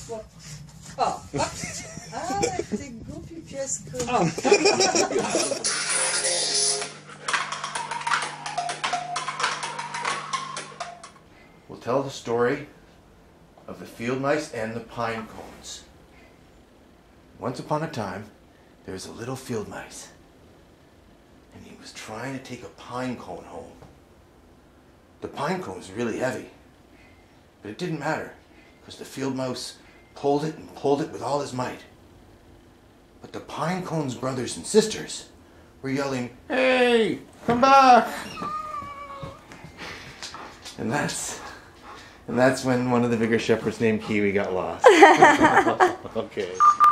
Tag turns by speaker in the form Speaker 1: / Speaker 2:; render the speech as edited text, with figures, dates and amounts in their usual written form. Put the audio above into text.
Speaker 1: What? Oh, ale ty głupi piesku.
Speaker 2: We'll tell the story of the field mice and the pine cones. Once upon a time, there was a little field mice, and he was trying to take a pine cone home. The pine cone was really heavy, but it didn't matter, because the field mouse pulled it and pulled it with all his might. But the pine cone's brothers and sisters were yelling, "Hey, come back!" And that's when one of the bigger shepherds named Kiwi got lost. Okay.